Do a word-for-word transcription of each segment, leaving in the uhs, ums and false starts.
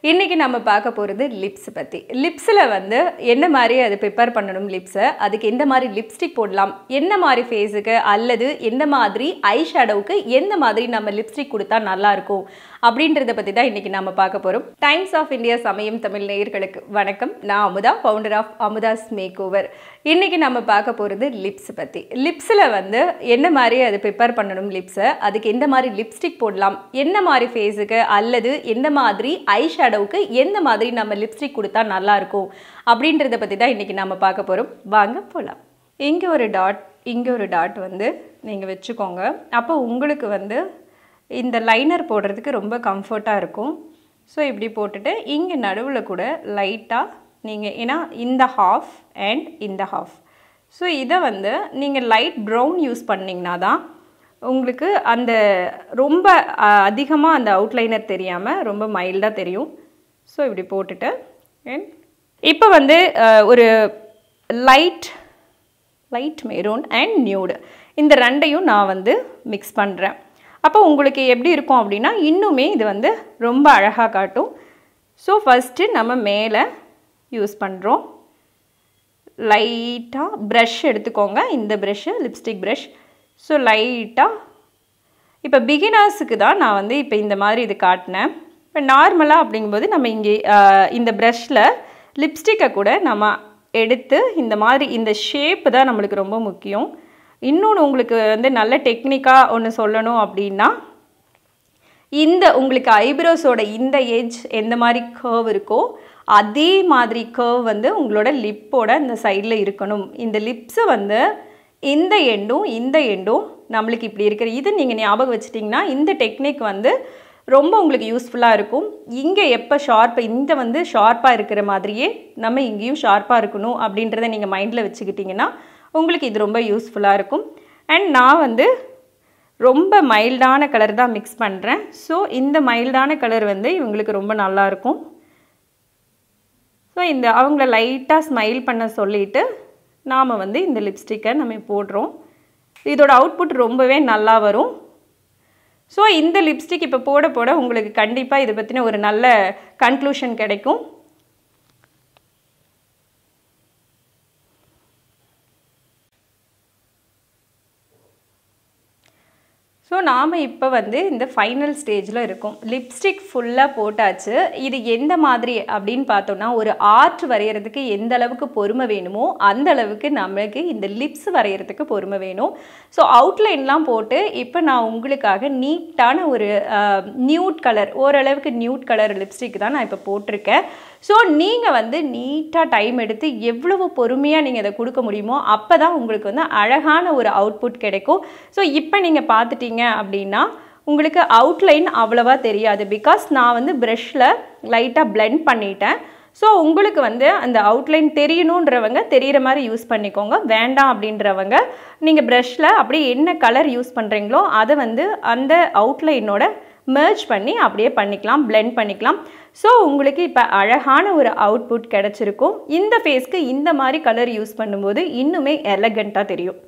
இன்னைக்கு நம்ம பார்க்க போகிறது லிப்ஸ் பற்றி. லிப்ஸில் வந்து என்ன மாதிரி அது ப்ரிப்பேர் பண்ணணும் லிப்ஸை, அதுக்கு எந்த மாதிரி லிப்ஸ்டிக் போடலாம், என்ன மாதிரி ஃபேஸுக்கு அல்லது எந்த மாதிரி ஐ ஷேடோவுக்கு எந்த மாதிரி நம்ம லிப்ஸ்டிக் கொடுத்தா நல்லாயிருக்கும் அப்படின்றத பற்றி தான் இன்றைக்கி நம்ம பார்க்க போகிறோம். டைம்ஸ் ஆஃப் இந்தியா சமயம் தமிழ் நேயர்களுக்கு வணக்கம். நான் Amudha, founder of Amudha's makeover. இன்றைக்கி நம்ம பார்க்க போகிறது லிப்ஸ் பற்றி. லிப்ஸில் வந்து என்ன மாதிரி அது ப்ரிப்பேர் பண்ணணும் லிப்ஸை, அதுக்கு எந்த மாதிரி லிப்ஸ்டிக் போடலாம், என்ன மாதிரி ஃபேஸுக்கு அல்லது எந்த மாதிரி ஐ ஷேடோவுக்கு எந்த மாதிரி நம்ம லிப்ஸ்டிக் கொடுத்தா நல்லாயிருக்கும் அப்படின்றத பற்றி தான் இன்றைக்கி நம்ம பார்க்க போகிறோம். வாங்க போகலாம். இங்கே ஒரு டாட், இங்கே ஒரு டாட் வந்து நீங்கள் வச்சுக்கோங்க. அப்போ உங்களுக்கு வந்து இந்த லைனர் போடுறதுக்கு ரொம்ப கம்ஃபர்ட்டாக இருக்கும். ஸோ இப்படி போட்டுட்டு இங்கே நடுவில் கூட லைட்டாக நீங்கள், ஏன்னா இந்த ஹாஃப் அண்ட் இந்த ஹாஃப், ஸோ இதை வந்து நீங்கள் லைட் ப்ரௌன் யூஸ் பண்ணிங்கன்னா தான் உங்களுக்கு அந்த ரொம்ப அதிகமாக அந்த அவுட்லைனர் தெரியாமல் ரொம்ப மைல்டாக தெரியும். ஸோ இப்படி போட்டுட்டு இப்போ வந்து ஒரு light light maroon and nude இந்த ரெண்டையும் நான் வந்து மிக்ஸ் பண்ணுறேன். அப்போ உங்களுக்கு எப்படி இருக்கும் அப்படின்னா இன்னுமே இது வந்து ரொம்ப அழகாக காட்டும். ஸோ ஃபஸ்ட்டு நம்ம மேலே யூஸ் பண்ணுறோம். லைட்டாக ப்ரஷ் எடுத்துக்கோங்க, இந்த ப்ரஷ்ஷு லிப்ஸ்டிக் ப்ரஷ். ஸோ லைட்டாக இப்போ பிகினர்ஸுக்கு தான் நான் வந்து இப்போ இந்த மாதிரி இது காட்டினேன். இப்போ நார்மலாக அப்படிங்கும்போது நம்ம இங்கே இந்த ப்ரஷ்ஷில் லிப்ஸ்டிக்கை கூட நம்ம எடுத்து இந்த மாதிரி இந்த ஷேப்பு தான் நம்மளுக்கு ரொம்ப முக்கியம். இன்னொன்று உங்களுக்கு வந்து நல்ல டெக்னிக்காக ஒன்று சொல்லணும் அப்படின்னா, இந்த உங்களுக்கு ஐப்ரோஸோட இந்த எட்ஜ் எந்த மாதிரி கர்வ் இருக்கோ அதே மாதிரி கர்வ் வந்து உங்களோட லிப்போட இந்த சைடில் இருக்கணும். இந்த லிப்ஸை வந்து இந்த எண்டும் இந்த எண்டும் நம்மளுக்கு இப்படி இருக்கிற இது நீங்கள் ஞாபகம் வச்சிட்டிங்கன்னா இந்த டெக்னிக் வந்து ரொம்ப உங்களுக்கு யூஸ்ஃபுல்லாக இருக்கும். இங்கே எப்போ ஷார்ப்பாக இந்த வந்து ஷார்ப்பாக இருக்கிற மாதிரியே நம்ம இங்கேயும் ஷார்ப்பாக இருக்கணும் அப்படின்றத நீங்கள் மைண்டில் வச்சுக்கிட்டிங்கன்னா உங்களுக்கு இது ரொம்ப யூஸ்ஃபுல்லாக இருக்கும். அண்ட் நான் வந்து ரொம்ப மைல்டான கலர் தான் மிக்ஸ் பண்ணுறேன். ஸோ இந்த மைல்டான கலர் வந்து இவங்களுக்கு ரொம்ப நல்லாயிருக்கும். ஸோ இந்த அவங்கள லைட்டாக ஸ்மைல் பண்ண சொல்லிவிட்டு நாம் வந்து இந்த லிப்ஸ்டிக்கை நம்ம போடுறோம். இதோட அவுட்புட் ரொம்பவே நல்லா வரும். ஸோ இந்த லிப்ஸ்டிக் இப்போ போட போட உங்களுக்கு கண்டிப்பாக இதை பற்றின ஒரு நல்ல கன்க்ளூஷன் கிடைக்கும். ஸோ நாம் இப்போ வந்து இந்த ஃபைனல் ஸ்டேஜில் இருக்கோம். லிப்ஸ்டிக் ஃபுல்லாக போட்டாச்சு. இது எந்த மாதிரி அப்படின்னு பார்த்தோன்னா, ஒரு ஆர்ட் வரைகிறதுக்கு எந்த அளவுக்கு பொறுமை வேணுமோ அந்த அளவுக்கு நமக்கு இந்த லிப்ஸ் வரைகிறதுக்கு பொறுமை வேணும். ஸோ அவுட்லைன்லாம் போட்டு இப்போ நான் உங்களுக்காக நீட்டான ஒரு நியூட் கலர், ஓரளவுக்கு நியூட் கலர் லிப்ஸ்டிக் தான் நான் இப்போ போட்டிருக்கேன். ஸோ நீங்கள் வந்து நீட்டாக டைம் எடுத்து எவ்வளவு பொறுமையாக நீங்கள் அதை கொடுக்க முடியுமோ அப்போ தான் உங்களுக்கு வந்து அழகான ஒரு அவுட்புட் கிடைக்கும். ஸோ இப்போ நீங்கள் பார்த்துட்டீங்க அப்படின்னா உங்களுக்கு அவுட்லைன் அவ்வளவா தெரியாது. பிகாஸ் நான் வந்து ப்ரஷ்ஷில் லைட்டாக பிளெண்ட் பண்ணிட்டேன். ஸோ உங்களுக்கு வந்து அந்த அவுட்லைன் தெரியணுன்றவங்க தெரிகிற மாதிரி யூஸ் பண்ணிக்கோங்க. வேண்டாம் அப்படின்றவங்க நீங்கள் ப்ரஷ்ஷில் அப்படியே என்ன கலர் யூஸ் பண்ணுறீங்களோ அதை வந்து அந்த அவுட்லைனோட மெர்ஜ் பண்ணி அப்படியே பண்ணிக்கலாம், பிளெண்ட் பண்ணிக்கலாம். ஸோ உங்களுக்கு இப்போ அழகான ஒரு அவுட்புட் கிடச்சிருக்கும். இந்த ஃபேஸ்க்கு இந்த மாதிரி கலர் யூஸ் பண்ணும்போது இன்னுமே எலகண்ட்டாக தெரியும்.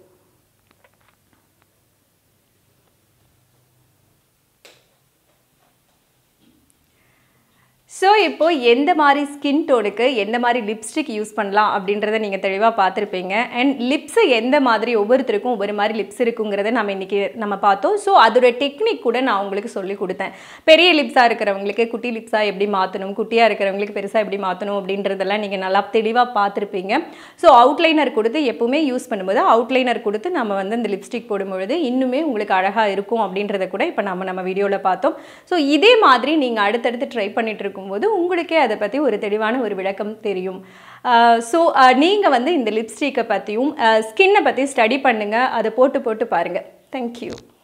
ஸோ இப்போது எந்த மாதிரி ஸ்கின் டோனுக்கு எந்த மாதிரி லிப்ஸ்டிக் யூஸ் பண்ணலாம் அப்படின்றத நீங்கள் தெளிவாக பார்த்துருப்பீங்க. அண்ட் லிப்ஸு எந்த மாதிரி ஒவ்வொருத்தருக்கும் ஒவ்வொரு மாதிரி லிப்ஸ் இருக்குங்கிறத நம்ம இன்றைக்கி நம்ம பார்த்தோம். ஸோ அதோட டெக்னிக் கூட நான் உங்களுக்கு சொல்லி கொடுத்தேன். பெரிய லிப்ஸாக இருக்கிறவங்களுக்கு குட்டி லிப்ஸாக எப்படி மாற்றணும், குட்டியாக இருக்கிறவங்களுக்கு பெருசாக எப்படி மாற்றணும் அப்படின்றதெல்லாம் நீங்கள் நல்லா தெளிவாக பார்த்துருப்பீங்க. ஸோ அவுட்லைனர் கொடுத்து எப்போவுமே யூஸ் பண்ணும்போது அவுட்லைனர் கொடுத்து நம்ம வந்து இந்த லிப்ஸ்டிக் போடும்பொழுது இன்னுமே உங்களுக்கு அழகாக இருக்கும் அப்படின்றத கூட இப்போ நம்ம நம்ம வீடியோவில் பார்த்தோம். ஸோ இதே மாதிரி நீங்கள் அடுத்தடுத்து ட்ரை பண்ணிட்டு இருக்கும் போது உங்களுக்கே அதை பற்றி ஒரு தெளிவான ஒரு விளக்கம் தெரியும். ஸோ நீங்கள் வந்து இந்த லிப்ஸ்டிக்கை பற்றியும் ஸ்கின்னை பற்றி ஸ்டடி பண்ணுங்கள், அதை போட்டு போட்டு பாருங்கள். தேங்க்யூ.